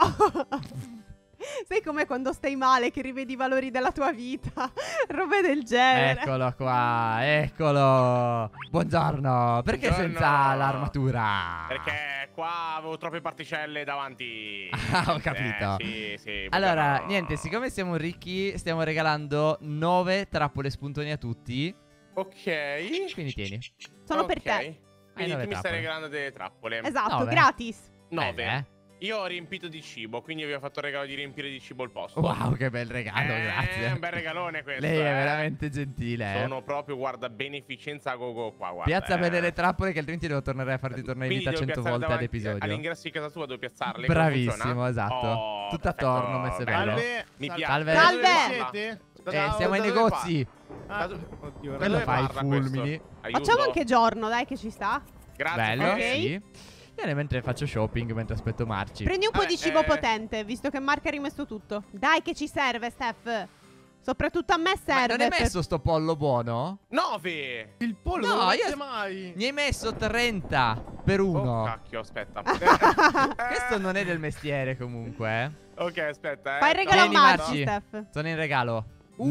Speaker 2: Sai com'è quando stai male che rivedi i valori della tua vita? Robe del genere.
Speaker 1: Eccolo qua, eccolo. Buongiorno. Perché
Speaker 6: Buongiorno.
Speaker 1: senza l'armatura?
Speaker 6: Perché qua avevo troppe particelle davanti.
Speaker 1: Ah, ho capito.
Speaker 6: Sì.
Speaker 1: Allora,
Speaker 6: buongiorno.
Speaker 1: niente, siccome siamo ricchi, stiamo regalando 9 trappole spuntoni a tutti.
Speaker 6: Ok.
Speaker 1: Quindi tieni.
Speaker 2: Sono per
Speaker 6: Ok.
Speaker 2: te.
Speaker 6: Quindi
Speaker 1: nove
Speaker 6: tu mi stai
Speaker 1: trappole.
Speaker 6: regalando delle trappole.
Speaker 2: Esatto,
Speaker 1: 9.
Speaker 2: gratis.
Speaker 6: 9.
Speaker 1: Belle,
Speaker 6: Io ho riempito di cibo, quindi vi ho fatto il regalo di riempire di cibo il posto.
Speaker 1: Wow, che bel regalo, grazie.
Speaker 6: Un bel regalone questo.
Speaker 1: Lei è veramente gentile.
Speaker 6: Sono proprio, guarda, beneficenza a go-go qua, guarda.
Speaker 1: Piazza bene le trappole, che altrimenti devo tornare a farti tornare in
Speaker 6: Quindi
Speaker 1: vita
Speaker 6: devo
Speaker 1: 100
Speaker 6: piazzarle
Speaker 1: volte ad
Speaker 6: davanti
Speaker 1: episodio.
Speaker 6: All'ingresso di casa tua devo piazzarle. come
Speaker 1: Bravissimo,
Speaker 6: funziona?
Speaker 1: esatto.
Speaker 6: Oh,
Speaker 1: Tutto
Speaker 6: perfetto,
Speaker 1: attorno, messo bene.
Speaker 6: bello.
Speaker 7: Salve.
Speaker 6: Mi
Speaker 7: Salve.
Speaker 6: piace.
Speaker 1: Salve.
Speaker 6: Da dove
Speaker 2: Salve.
Speaker 6: parla?
Speaker 7: Ciao,
Speaker 1: Siamo ai
Speaker 7: da dove
Speaker 1: negozi.
Speaker 7: Ah,
Speaker 6: Da-
Speaker 7: oddio,
Speaker 6: da
Speaker 1: Quello
Speaker 6: dove
Speaker 1: fa i
Speaker 6: parla
Speaker 1: fulmini.
Speaker 6: questo? Aiuto.
Speaker 2: Facciamo anche giorno, dai, che ci sta.
Speaker 6: Grazie.
Speaker 1: Bello,
Speaker 2: Ok.
Speaker 1: sì. Io mentre faccio shopping, mentre aspetto Marci.
Speaker 2: Prendi un po'
Speaker 6: Vabbè,
Speaker 2: di cibo
Speaker 6: eh.
Speaker 2: potente, visto che Mark ha rimesso tutto. Dai, che ci serve, Steph. Soprattutto a me
Speaker 1: Ma
Speaker 2: serve.
Speaker 1: non hai
Speaker 2: per-
Speaker 1: messo sto pollo buono?
Speaker 6: 9.
Speaker 7: Il pollo
Speaker 1: No,
Speaker 7: non lo
Speaker 1: io-
Speaker 7: mette mai.
Speaker 1: Ne hai messo 30 per
Speaker 6: Oh,
Speaker 1: uno.
Speaker 6: cacchio, aspetta.
Speaker 1: Questo non è del mestiere comunque.
Speaker 6: Ok, aspetta.
Speaker 2: Fai il regalo a
Speaker 1: Tieni,
Speaker 2: Marci,
Speaker 1: Marci.
Speaker 2: Steph.
Speaker 1: Sono in regalo.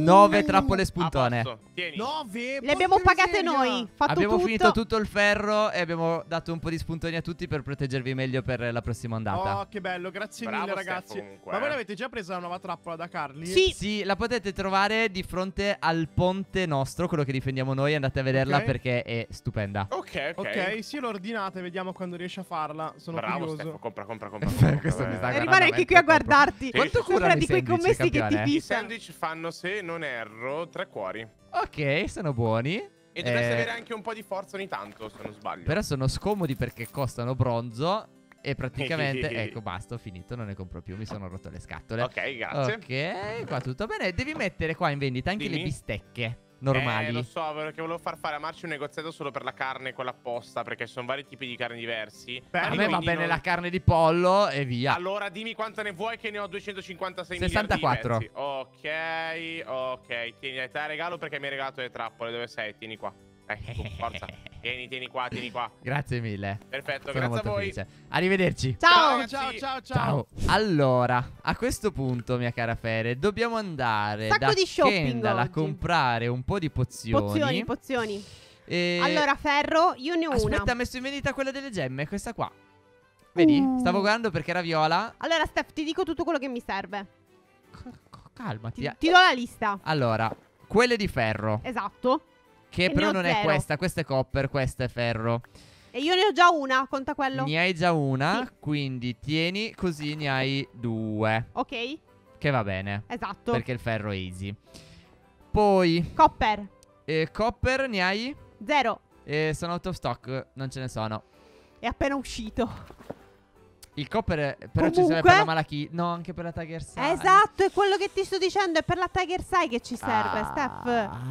Speaker 1: 9 trappole spuntone.
Speaker 6: A posto, tieni.
Speaker 7: 9.
Speaker 2: Le abbiamo pagate noi. Fatto
Speaker 1: Abbiamo
Speaker 2: tutto.
Speaker 1: finito tutto il ferro e abbiamo dato un po' di spuntoni a tutti per proteggervi meglio per la prossima ondata.
Speaker 7: Oh, che bello, grazie
Speaker 6: Bravo,
Speaker 7: mille
Speaker 6: Steph,
Speaker 7: ragazzi.
Speaker 6: comunque,
Speaker 7: Ma voi
Speaker 6: eh.
Speaker 7: l'avete già presa la nuova trappola da Carly?
Speaker 2: Sì.
Speaker 1: Sì, la potete trovare di fronte al ponte nostro, quello che difendiamo noi. Andate a vederla
Speaker 7: Ok.
Speaker 1: perché è stupenda.
Speaker 6: Ok.
Speaker 7: Ok, sì, lo ordinate, vediamo quando riesce a farla. Sono
Speaker 6: Bravo,
Speaker 7: curioso.
Speaker 6: Stefano. Compra.
Speaker 1: Questo mi sta
Speaker 2: E
Speaker 1: guardando
Speaker 2: rimane anche qui a
Speaker 1: mentre compro.
Speaker 2: guardarti.
Speaker 6: Quanto
Speaker 2: Sembra
Speaker 1: curano
Speaker 2: di
Speaker 1: i
Speaker 2: quei
Speaker 1: sandwich,
Speaker 2: commessi che ti
Speaker 1: campione?
Speaker 6: I
Speaker 2: fissano.
Speaker 6: sandwich fanno, se non erro, 3 cuori.
Speaker 1: Ok, sono buoni.
Speaker 6: E dovreste avere anche un po' di forza ogni tanto, se non sbaglio.
Speaker 1: Però sono scomodi perché costano bronzo. E praticamente, ecco, basta, ho finito, non ne compro più, mi sono rotto le scatole.
Speaker 6: Ok, grazie.
Speaker 1: Ok, qua tutto bene. Devi mettere qua in vendita anche le
Speaker 6: Dimmi.
Speaker 1: bistecche normali.
Speaker 6: Lo so, perché volevo far fare a Marci un negoziato solo per la carne, quella apposta, perché ci sono vari tipi di carni diversi.
Speaker 1: A me va
Speaker 6: Quindi
Speaker 1: bene
Speaker 6: non-
Speaker 1: la carne di pollo e via.
Speaker 6: Allora dimmi quanto ne vuoi, che ne ho 256
Speaker 1: 64.
Speaker 6: miliardi di pezzi. Ok, tieni, dai, te la regalo perché mi hai regalato le trappole. Dove sei? Tieni qua. Tu, forza. Tieni qua.
Speaker 1: Grazie mille.
Speaker 6: Perfetto,
Speaker 1: Sono
Speaker 6: grazie a
Speaker 1: molto
Speaker 6: voi.
Speaker 1: felice. Arrivederci.
Speaker 2: Ciao.
Speaker 6: ragazzi.
Speaker 7: Ciao.
Speaker 1: Allora, a questo punto, mia cara Fere, dobbiamo andare
Speaker 2: Sacco
Speaker 1: da
Speaker 2: di shopping
Speaker 1: Kendall a
Speaker 2: oggi.
Speaker 1: comprare un po' di pozioni.
Speaker 2: Pozioni.
Speaker 1: E...
Speaker 2: Allora, ferro, io ne ho
Speaker 1: aspetta,
Speaker 2: una.
Speaker 1: ha messo in vendita quella delle gemme, questa qua. Vedi? Stavo guardando perché era viola.
Speaker 2: Allora, Steph, ti dico tutto quello che mi serve.
Speaker 1: Calmati.
Speaker 2: Ti do la lista.
Speaker 1: Allora, quelle di ferro.
Speaker 2: Esatto.
Speaker 1: Che
Speaker 2: E ne
Speaker 1: però
Speaker 2: ho
Speaker 1: non è
Speaker 2: 0.
Speaker 1: questa è copper, questa è ferro.
Speaker 2: E io ne ho già una, conta quello.
Speaker 1: Ne hai già una,
Speaker 2: Sì.
Speaker 1: quindi tieni così ne hai 2.
Speaker 2: Ok,
Speaker 1: Che va bene,
Speaker 2: esatto.
Speaker 1: perché il ferro è easy. Poi,
Speaker 2: Copper,
Speaker 1: copper ne hai?
Speaker 2: 0.
Speaker 1: Sono out of stock, non ce ne sono.
Speaker 2: È appena uscito.
Speaker 1: Il copper però ci serve
Speaker 2: Comunque-
Speaker 1: per la Malachite. No, anche per la Tiger Sai.
Speaker 2: Esatto, è quello che ti sto dicendo. È per la Tiger Sai che ci serve, Steph.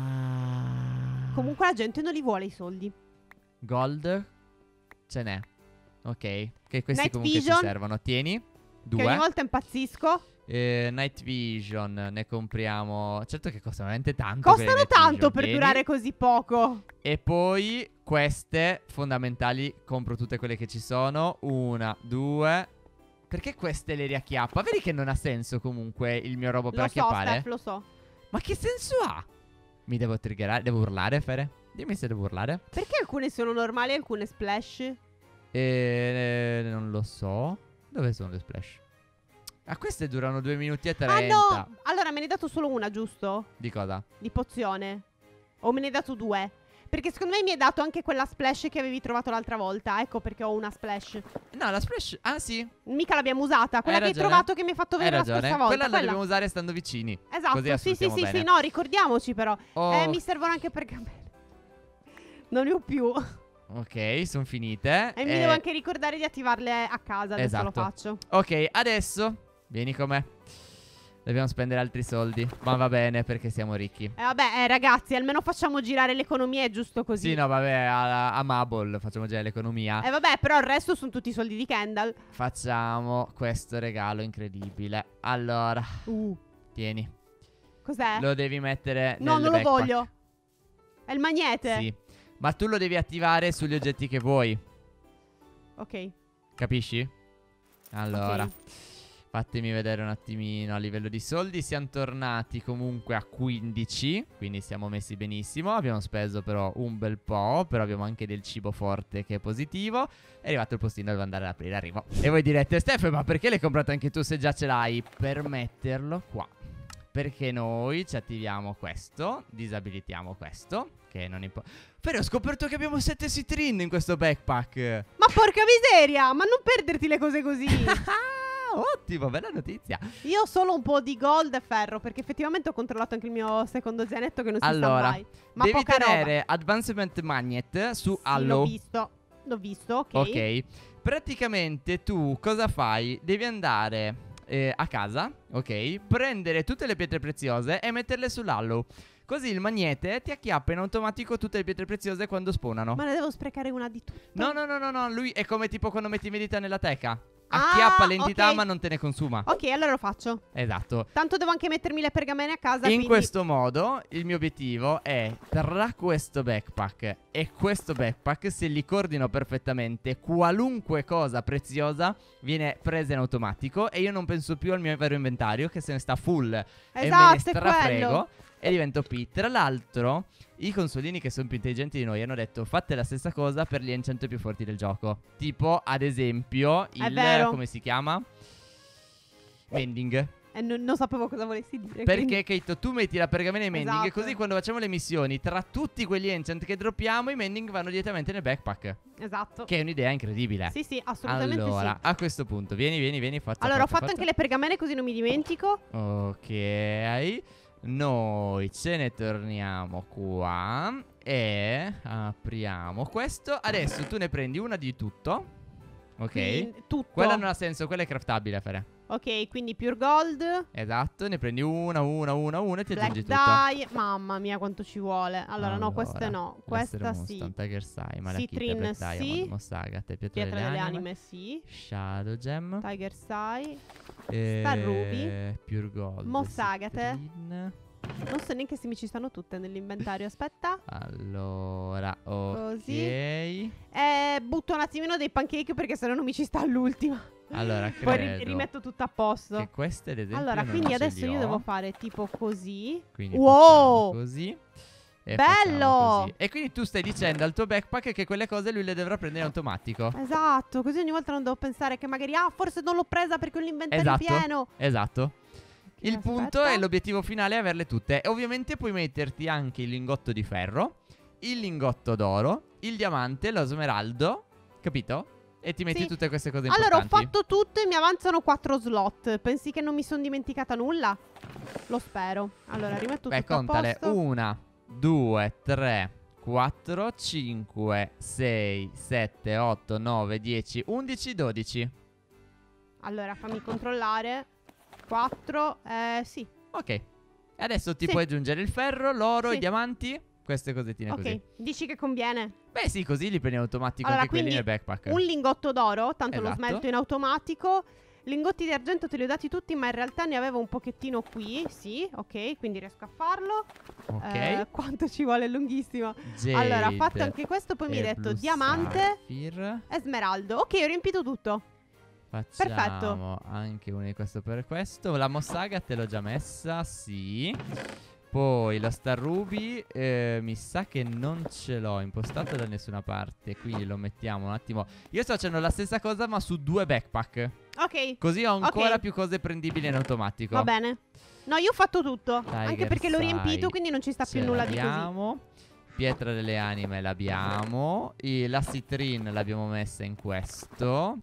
Speaker 1: Ah.
Speaker 2: Comunque la gente non li vuole i soldi.
Speaker 1: Gold ce n'è. Ok, che questi
Speaker 2: Night
Speaker 1: comunque
Speaker 2: Vision,
Speaker 1: ci servono. Tieni.
Speaker 2: Che ogni
Speaker 1: 2.
Speaker 2: volta impazzisco.
Speaker 1: Night Vision ne compriamo. Certo che costano veramente tanto. quelle
Speaker 2: Costano
Speaker 1: Night
Speaker 2: tanto
Speaker 1: Vision.
Speaker 2: per
Speaker 1: Tieni.
Speaker 2: durare così poco.
Speaker 1: E poi queste fondamentali. Compro tutte quelle che ci sono. 1, 2. Perché queste le riacchiappa? Vedi che non ha senso comunque il mio robo per
Speaker 2: Lo so,
Speaker 1: acchiappare?
Speaker 2: Steph, lo so.
Speaker 1: Ma che senso ha? Mi devo triggerare? Devo urlare, Fere? Dimmi se devo urlare.
Speaker 2: Perché alcune sono normali e alcune splash?
Speaker 1: Non lo so. Dove sono le splash? Ah, queste durano 2 minuti e 30.
Speaker 2: Ah no! Allora me ne hai dato solo una, giusto?
Speaker 1: Di cosa?
Speaker 2: Di pozione. O me ne hai dato 2? Perché secondo me mi hai dato anche quella splash che avevi trovato l'altra volta. Ecco perché ho una splash.
Speaker 1: No, la splash. Ah, sì.
Speaker 2: Mica l'abbiamo usata. Quella
Speaker 1: Hai
Speaker 2: che hai
Speaker 1: ragione.
Speaker 2: trovato che mi hai fatto
Speaker 1: Hai
Speaker 2: vedere la
Speaker 1: ragione.
Speaker 2: scorsa volta.
Speaker 1: Quella la dobbiamo usare stando vicini.
Speaker 2: Esatto,
Speaker 1: Così
Speaker 2: sì, sì,
Speaker 1: ascoltiamo
Speaker 2: sì,
Speaker 1: bene.
Speaker 2: sì, no, ricordiamoci però.
Speaker 1: Oh,
Speaker 2: Mi servono anche per capire. Non ne ho più.
Speaker 1: ok, sono finite.
Speaker 2: E mi devo anche ricordare di attivarle a casa. Adesso
Speaker 1: Esatto.
Speaker 2: lo faccio.
Speaker 1: Ok, adesso vieni con me. Dobbiamo spendere altri soldi. Ma va bene perché siamo ricchi.
Speaker 2: Vabbè, ragazzi, almeno facciamo girare l'economia, è giusto così.
Speaker 1: Sì, no, vabbè, a Mabel facciamo già l'economia.
Speaker 2: Vabbè, però il resto sono tutti i soldi di Kendall.
Speaker 1: Facciamo questo regalo incredibile. Allora, tieni.
Speaker 2: Cos'è?
Speaker 1: Lo devi mettere
Speaker 2: No,
Speaker 1: nel
Speaker 2: non lo
Speaker 1: backpack.
Speaker 2: voglio. È il magnete.
Speaker 1: Sì. Ma tu lo devi attivare sugli oggetti che vuoi.
Speaker 2: Ok.
Speaker 1: Capisci? Allora,
Speaker 2: Ok.
Speaker 1: fatemi vedere un attimino. A livello di soldi siamo tornati comunque a 15. Quindi siamo messi benissimo. Abbiamo speso però un bel po'. Però abbiamo anche del cibo forte che è positivo. È arrivato il postino, devo andare ad aprire. Arrivo. E voi direte, Steph, ma perché l'hai comprato anche tu se già ce l'hai? Per metterlo qua. Perché noi ci attiviamo questo, disabilitiamo questo, che non importa. Però ho scoperto che abbiamo 7 citrin in questo backpack.
Speaker 2: Ma porca miseria, ma non perderti le cose così.
Speaker 1: Ah, ottimo, bella notizia.
Speaker 2: Io ho solo un po' di gold e ferro, perché effettivamente ho controllato anche il mio secondo zainetto che non si sa
Speaker 1: Allora,
Speaker 2: mai. Ma
Speaker 1: devi
Speaker 2: poca
Speaker 1: tenere Advancement Magnet su
Speaker 2: roba. Sì,
Speaker 1: Allo.
Speaker 2: l'ho visto, ok.
Speaker 1: Ok. Praticamente tu cosa fai? Devi andare a casa, ok? Prendere tutte le pietre preziose e metterle sull'Allo. Così il magnete ti acchiappa in automatico tutte le pietre preziose quando spawnano.
Speaker 2: Ma ne devo sprecare una di tutte.
Speaker 1: No, lui è come tipo quando metti medita nella teca. Acchiappa l'entità
Speaker 2: ok.
Speaker 1: ma non te ne consuma.
Speaker 2: Ok, allora lo faccio.
Speaker 1: Esatto.
Speaker 2: Tanto devo anche mettermi le pergamene a casa.
Speaker 1: In
Speaker 2: quindi...
Speaker 1: questo modo il mio obiettivo è tra questo backpack e questo backpack, se li coordino perfettamente, qualunque cosa preziosa viene presa in automatico e io non penso più al mio vero inventario che se ne sta full e me ne
Speaker 2: Esatto, è
Speaker 1: strafrego
Speaker 2: quello.
Speaker 1: e divento P. Tra l'altro i consolini che sono più intelligenti di noi hanno detto fate la stessa cosa per gli enchant più forti del gioco. Tipo ad esempio
Speaker 2: È
Speaker 1: il,
Speaker 2: vero.
Speaker 1: come si chiama? Mending.
Speaker 2: Non sapevo cosa volessi dire.
Speaker 1: Perché Keito, tu metti la pergamena in mending,
Speaker 2: Esatto.
Speaker 1: così quando facciamo le missioni, tra tutti quegli enchant che droppiamo, i mending vanno direttamente nel backpack.
Speaker 2: Esatto.
Speaker 1: Che è un'idea incredibile.
Speaker 2: Sì, assolutamente
Speaker 1: Allora,
Speaker 2: sì.
Speaker 1: a questo punto, vieni, forza.
Speaker 2: Allora, ho
Speaker 1: forza,
Speaker 2: fatto anche le pergamene così non mi dimentico.
Speaker 1: Ok. Noi ce ne torniamo qua e apriamo questo. Adesso tu ne prendi una di tutto. Ok.
Speaker 2: Quindi, tutto.
Speaker 1: Quella non ha senso, quella è craftabile, Fere.
Speaker 2: Ok, quindi pure gold.
Speaker 1: Esatto, ne prendi una e ti
Speaker 2: Black
Speaker 1: aggiungi tutto.
Speaker 2: dye. Mamma mia, quanto ci vuole. Allora, no, queste no. Questa sì.
Speaker 1: Tiger Sai, Malachite,
Speaker 2: Citrin,
Speaker 1: Black
Speaker 2: sì.
Speaker 1: Diamond, Mossagate, Pietra
Speaker 2: Pietra delle anime, sì.
Speaker 1: Shadow Gem,
Speaker 2: Tiger Sai.
Speaker 1: e
Speaker 2: Star Ruby,
Speaker 1: Pure Gold,
Speaker 2: Mossagate.
Speaker 1: Citrin.
Speaker 2: Non so neanche se mi ci stanno tutte nell'inventario. Aspetta.
Speaker 1: Allora, ok.
Speaker 2: Così. Butto un attimino dei pancake perché sennò non mi ci sta all'ultima.
Speaker 1: Allora,
Speaker 2: Poi
Speaker 1: credo
Speaker 2: rimetto tutto a posto.
Speaker 1: che queste ad esempio
Speaker 2: Allora,
Speaker 1: non
Speaker 2: quindi
Speaker 1: ce
Speaker 2: adesso
Speaker 1: li
Speaker 2: io
Speaker 1: ho.
Speaker 2: devo fare tipo così.
Speaker 1: Quindi
Speaker 2: Wow!
Speaker 1: facciamo così. E
Speaker 2: Bello!
Speaker 1: facciamo così. E quindi tu stai dicendo al tuo backpack che quelle cose lui le dovrà prendere in automatico.
Speaker 2: Esatto, così ogni volta non devo pensare che magari forse non l'ho presa perché ho l'inventario
Speaker 1: Esatto.
Speaker 2: pieno.
Speaker 1: Esatto. Il
Speaker 2: Aspetta.
Speaker 1: punto è l'obiettivo finale è averle tutte. E ovviamente puoi metterti anche il lingotto di ferro il lingotto d'oro, il diamante, lo smeraldo, capito? E ti metti
Speaker 2: Sì.
Speaker 1: tutte queste cose
Speaker 2: Allora, ho
Speaker 1: importanti.
Speaker 2: fatto tutto e mi avanzano 4 slot. Pensi che non mi sono dimenticata nulla? Lo spero. Allora, rimetto
Speaker 1: Beh,
Speaker 2: tutto a
Speaker 1: contale.
Speaker 2: posto.
Speaker 1: 1, 2, 3, 4, 5, 6, 7, 8, 9, 10, 11, 12.
Speaker 2: Allora, fammi controllare. 4, sì.
Speaker 1: Ok. E adesso ti
Speaker 2: Sì.
Speaker 1: puoi aggiungere il ferro, l'oro,
Speaker 2: Sì.
Speaker 1: i diamanti. Queste cosettine
Speaker 2: Ok,
Speaker 1: così.
Speaker 2: dici che conviene?
Speaker 1: Beh sì, così li prendi in automatico
Speaker 2: Allora,
Speaker 1: anche quelli nel
Speaker 2: quindi
Speaker 1: backpack.
Speaker 2: un lingotto d'oro, tanto lo
Speaker 1: Esatto.
Speaker 2: smelto in automatico. Lingotti di argento te li ho dati tutti, ma in realtà ne avevo un pochettino qui. Sì, ok, quindi riesco a farlo.
Speaker 1: Ok.
Speaker 2: Quanto ci vuole, è lunghissimo.
Speaker 1: Jade
Speaker 2: Allora, fatto anche questo, poi mi hai
Speaker 1: e
Speaker 2: detto
Speaker 1: Blue
Speaker 2: diamante
Speaker 1: Sapphire.
Speaker 2: e smeraldo. Ok, ho riempito tutto.
Speaker 1: Facciamo
Speaker 2: Perfetto.
Speaker 1: anche uno di questo per questo. La mossaga te l'ho già messa, sì. Poi la Star Ruby mi sa che non ce l'ho impostato da nessuna parte, quindi lo mettiamo un attimo. Io sto facendo la stessa cosa ma su 2 backpack.
Speaker 2: Ok,
Speaker 1: Così ho ancora
Speaker 2: Ok.
Speaker 1: più cose prendibili in automatico.
Speaker 2: va bene. No, io ho fatto tutto. Anche
Speaker 1: Tiger
Speaker 2: perché l'ho
Speaker 1: Sight
Speaker 2: riempito, quindi non ci sta più
Speaker 1: ce
Speaker 2: nulla di così.
Speaker 1: l'abbiamo. Pietra delle anime l'abbiamo. La citrin l'abbiamo messa in questo.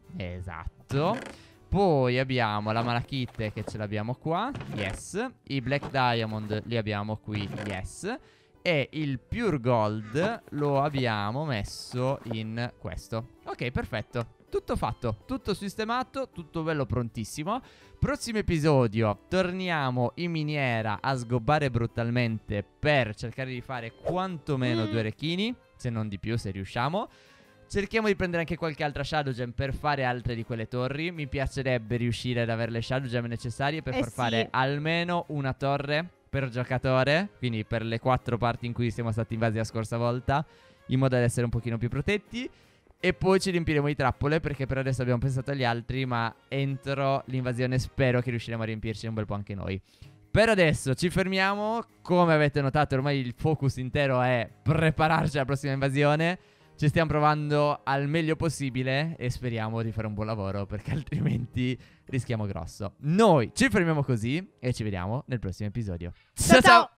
Speaker 1: Esatto. Poi abbiamo la malachite che ce l'abbiamo qua. Yes. I black diamond li abbiamo qui. Yes. E il pure gold lo abbiamo messo in questo. Ok, perfetto. Tutto fatto, tutto sistemato, tutto bello prontissimo. Prossimo episodio torniamo in miniera a sgobbare brutalmente per cercare di fare quantomeno 2 orecchini, se non di più, se riusciamo. Cerchiamo di prendere anche qualche altra Shadow Gem per fare altre di quelle torri. Mi piacerebbe riuscire ad avere le Shadow Gem necessarie per far
Speaker 2: sì.
Speaker 1: fare almeno una torre per giocatore, quindi per le 4 parti in cui siamo stati invasi la scorsa volta, in modo da essere un pochino più protetti. E poi ci riempiremo di trappole, perché per adesso abbiamo pensato agli altri, ma entro l'invasione spero che riusciremo a riempirci un bel po' anche noi. Per adesso ci fermiamo. Come avete notato, ormai il focus intero è prepararci alla prossima invasione. Ci stiamo provando al meglio possibile e speriamo di fare un buon lavoro, perché altrimenti rischiamo grosso. Noi ci fermiamo così e ci vediamo nel prossimo episodio.
Speaker 2: Ciao ciao!